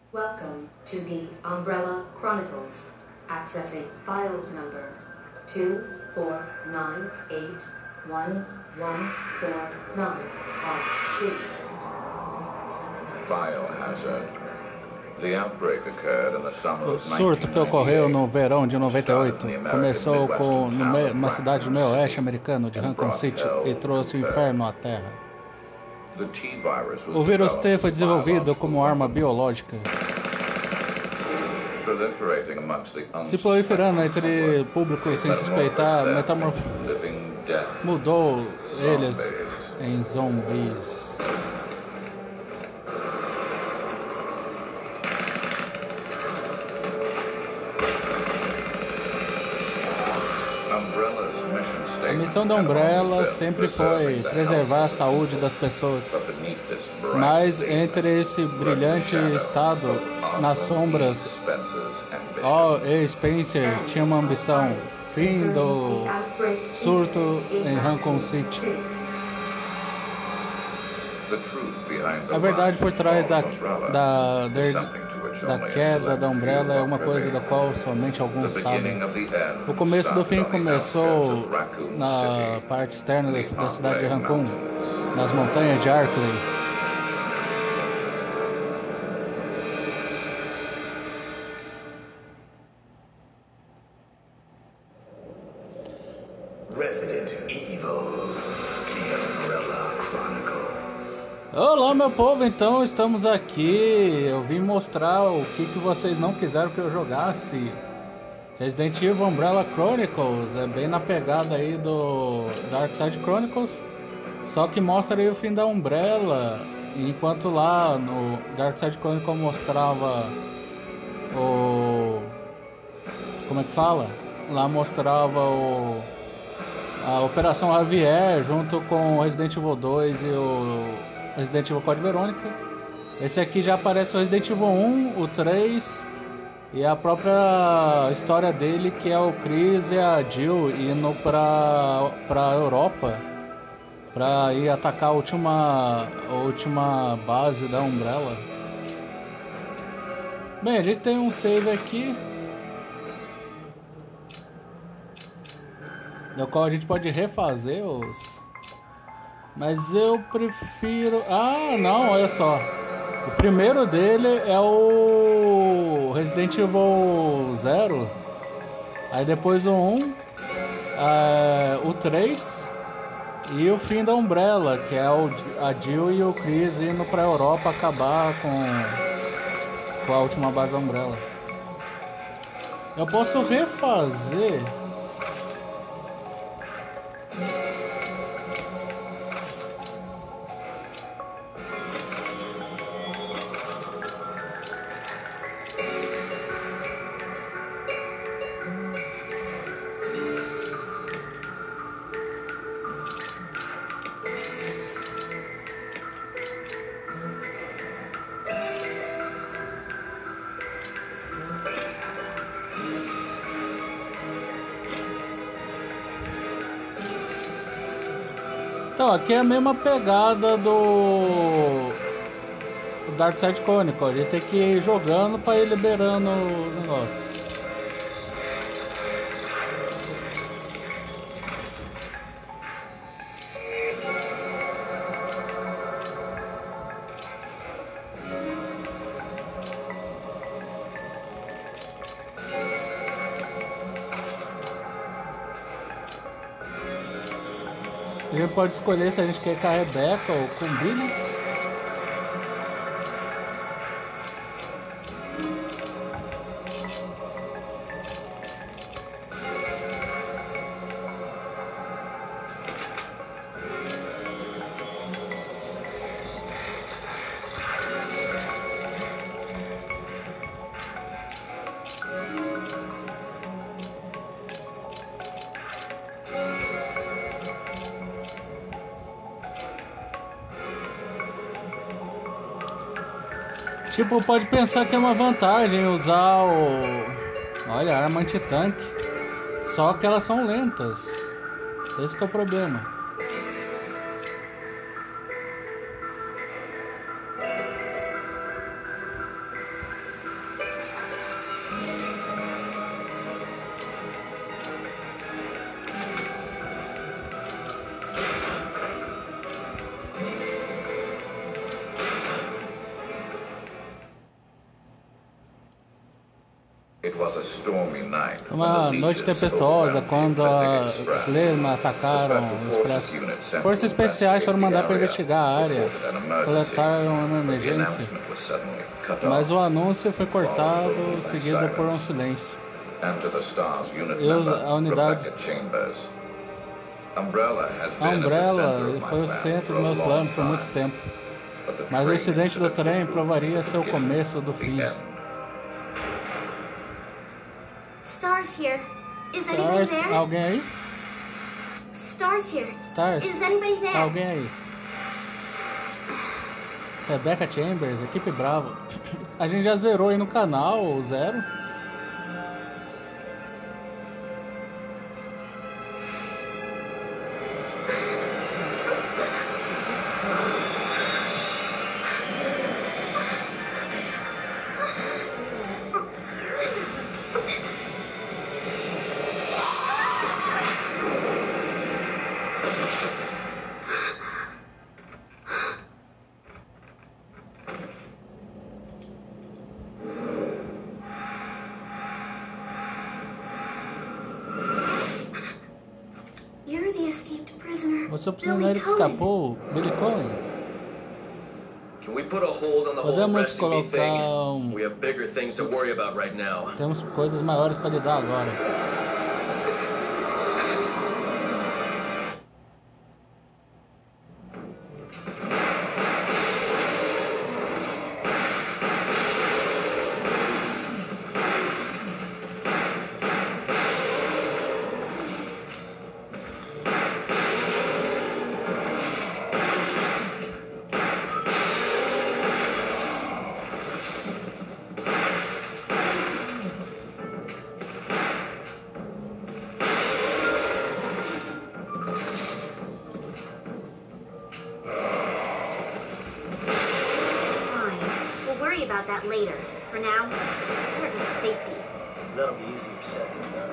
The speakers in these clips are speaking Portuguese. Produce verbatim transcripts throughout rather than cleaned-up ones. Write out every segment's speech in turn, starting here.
Welcome to the Umbrella Chronicles. Accessing file number two four nine eight one one four nine R C. Biohazard. The outbreak occurred in the summer O of surto que ocorreu no verão de noventa e oito começou com numa uma cidade do meio oeste americano de Raccoon City e trouxe o inferno à Terra. O vírus T foi desenvolvido como arma biológica, se proliferando entre público sem suspeitar, metamorf... mudou eles em zumbis. A missão da Umbrella sempre foi preservar a saúde das pessoas, mas entre esse brilhante estado nas sombras, Hall e Spencer tinham uma ambição: fim do surto em Raccoon City. A verdade por trás da, da, da, da queda da Umbrella é uma coisa da qual somente alguns sabem. O começo do fim começou na parte externa da, da cidade de Raccoon, nas montanhas de Arklay. Resident Evil, The Umbrella Chronicles. Olá, meu povo, então estamos aqui. Eu vim mostrar o que, que vocês não quiseram que eu jogasse. Resident Evil Umbrella Chronicles é bem na pegada aí do Darkside Chronicles, só que mostra aí o fim da Umbrella, enquanto lá no Darkside Chronicles mostrava o... como é que fala? Lá mostrava o... a Operação Javier junto com o Resident Evil dois e o Resident Evil Code Verônica. Esse aqui já aparece o Resident Evil um, o três e a própria história dele, que é o Chris e a Jill indo pra, pra Europa pra ir atacar a última, a última base da Umbrella. Bem, a gente tem um save aqui, no qual a gente pode refazer os... Mas eu prefiro... Ah, não, olha só. O primeiro dele é o Resident Evil zero. Aí depois o um, é, o três e o fim da Umbrella, que é o, a Jill e o Chris indo pra Europa acabar com, com a última base da Umbrella. Eu posso refazer... Então, aqui é a mesma pegada do Darkside Chronicles. A gente tem que ir jogando para ir liberando os negócios. A gente pode escolher se a gente quer com a Rebecca ou com o Billy. Tipo, pode pensar que é uma vantagem usar o... Olha, arma anti-tanque. Só que elas são lentas. Esse que é o problema. It was a stormy night when Uma the noite leeches tempestuosa overran quando the a Atlantic Express. Slema atacaram o Expresso. Forças especiais foram mandadas para investigar a área, coletaram uma emergência, mas o anúncio foi cortado, seguido por um silêncio. E os, a unidade... A Umbrella foi o centro do meu plano por muito tempo, mas o incidente do trem provaria ser o começo do fim. Stars here. Is anybody Stars, there? alguém aí? Stars here. Stars, Is anybody there? alguém aí? Rebecca Chambers, equipe Bravo. A gente já zerou aí no canal, o Zero. You're the escaped prisoner. Você é o Billy prisioneiro que Cohen. escapou, Billy Cohen. Can we put a hold on the whole Podemos rescue me colocar thing? um... We have bigger things to worry about right now. Temos coisas maiores para lidar agora. About that later. For now, we're to safety. That'll be easier said than done.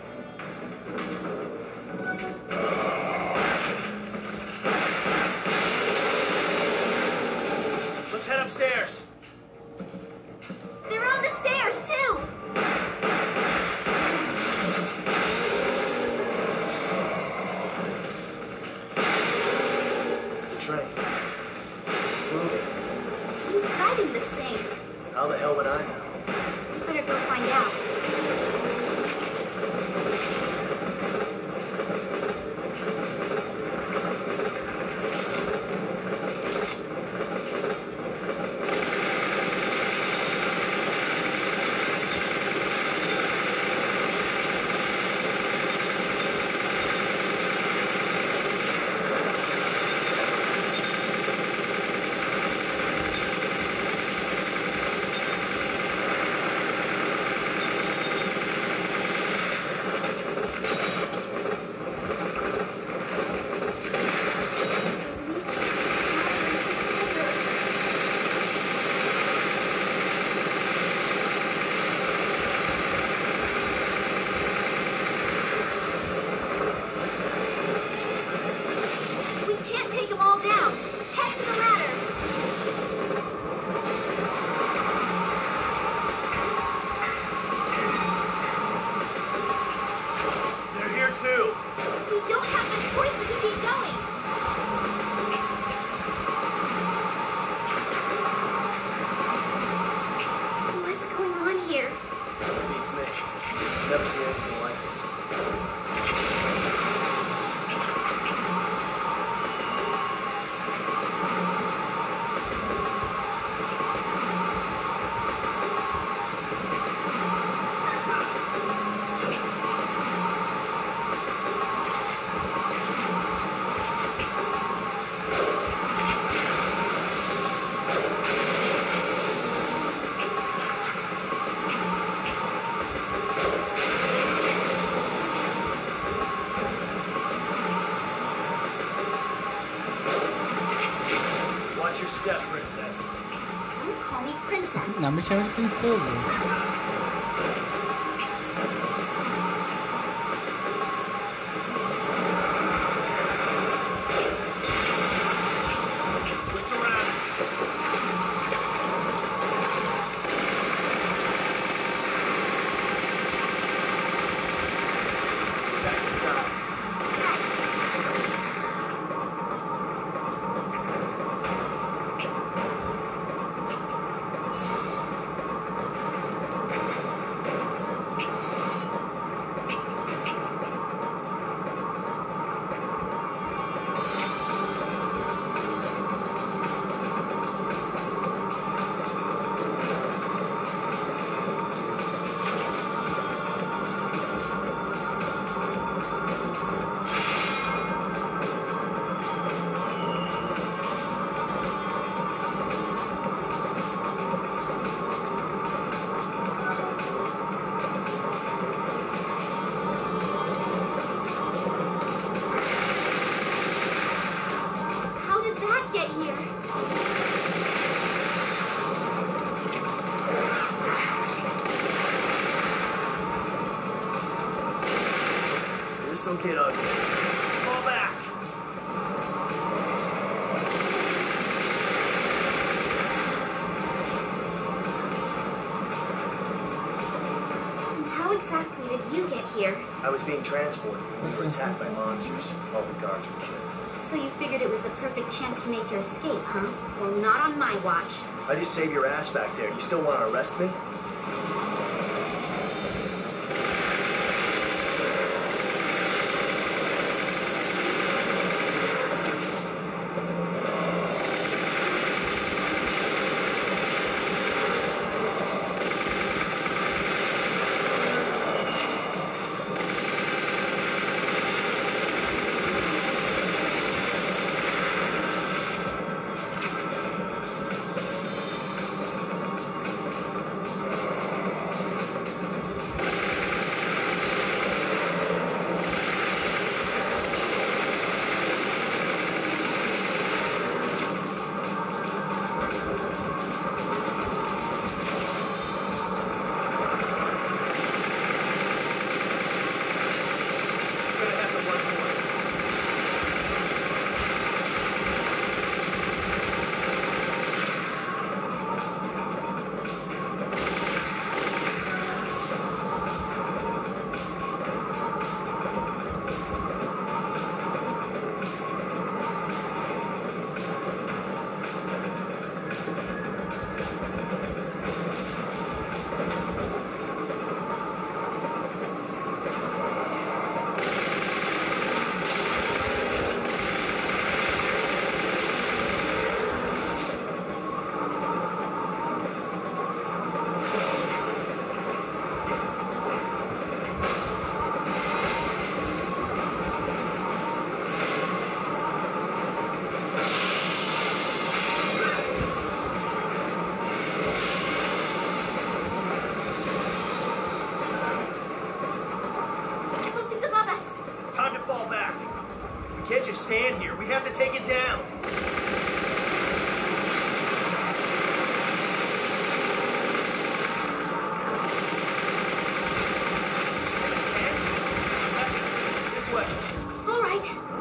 Let's head upstairs. They're on the stairs too. The train. It's moving. Who's driving this thing? How the hell would I know? You better go find out. Não me chama de princesa. don't get ugly. Fall back! How exactly did you get here? I was being transported. We were attacked by monsters. All the guards were killed. So you figured it was the perfect chance to make your escape, huh? Well, not on my watch. I just saved your ass back there. You still want to arrest me? Stand here. We have to take it down. This way. All right.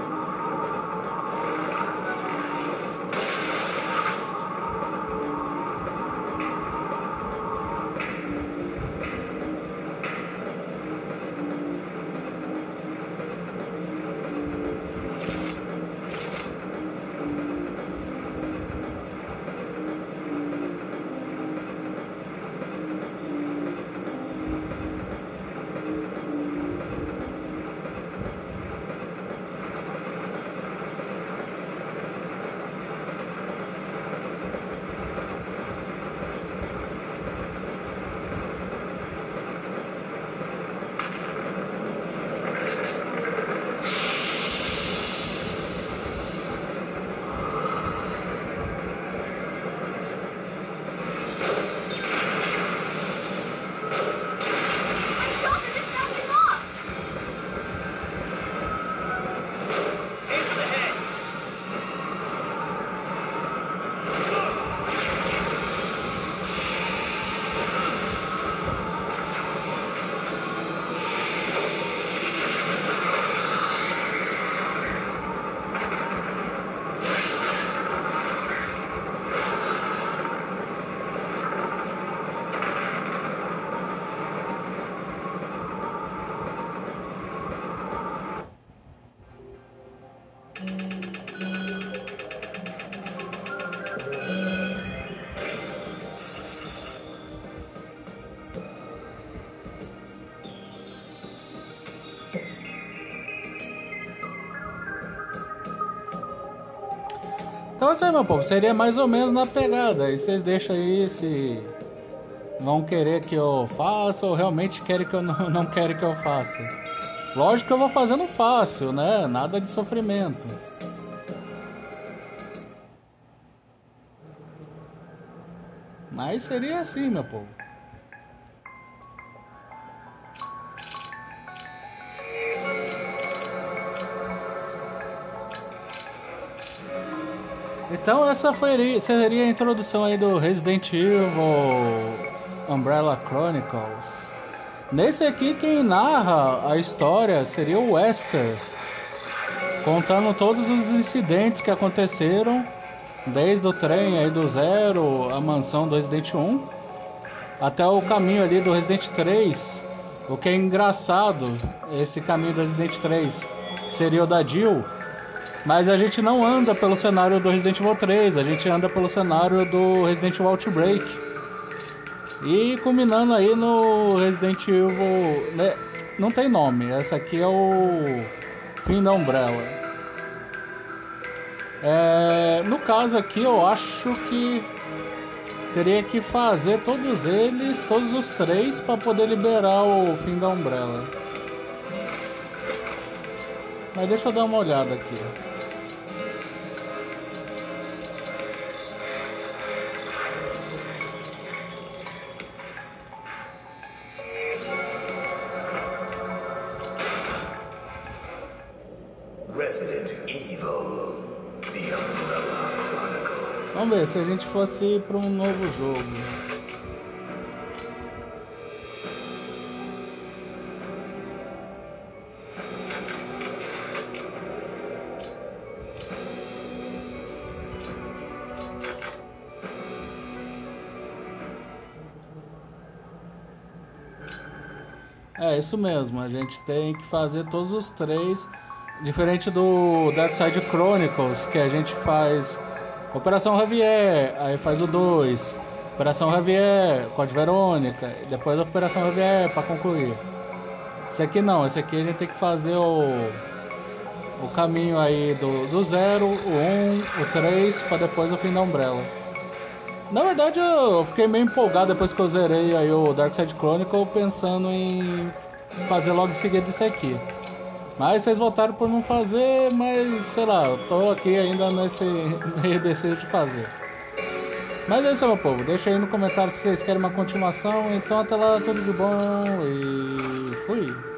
Então assim, meu povo, seria mais ou menos na pegada. Aí vocês deixam aí se vão querer que eu faça ou realmente querem que eu não, não querem que eu faça. Lógico que eu vou fazendo fácil, né? Nada de sofrimento. Mas seria assim, meu povo. Então essa foi, seria a introdução aí do Resident Evil Umbrella Chronicles. Nesse aqui, quem narra a história seria o Wesker, contando todos os incidentes que aconteceram, desde o trem aí do Zero, a mansão do Resident um, até o caminho ali do Resident três. O que é engraçado, esse caminho do Resident três, seria o da Jill, mas a gente não anda pelo cenário do Resident Evil três, a gente anda pelo cenário do Resident Evil Outbreak. E culminando aí no Resident Evil, né, não tem nome, essa aqui é o fim da Umbrella. É, no caso aqui eu acho que teria que fazer todos eles, todos os três, para poder liberar o fim da Umbrella. Mas deixa eu dar uma olhada aqui. Resident Evil, The Umbrella Chronicles. Vamos ver se a gente fosse para um novo jogo. É isso mesmo, a gente tem que fazer todos os três, diferente do Dark Side Chronicles, que a gente faz Operação Javier, aí faz o dois, Operação Javier, Code Verônica, e depois a Operação Javier para concluir. Esse aqui não, esse aqui a gente tem que fazer o, o caminho aí do, do zero, o um, o três, para depois o fim da Umbrella. Na verdade eu fiquei meio empolgado depois que eu zerei aí o Dark Side Chronicle, pensando em fazer logo em seguida isso aqui. Mas vocês votaram por não fazer, mas sei lá, eu tô aqui ainda nesse meio desejo de fazer. Mas é isso, meu povo, deixa aí no comentário se vocês querem uma continuação. Então até lá, tudo de bom e fui!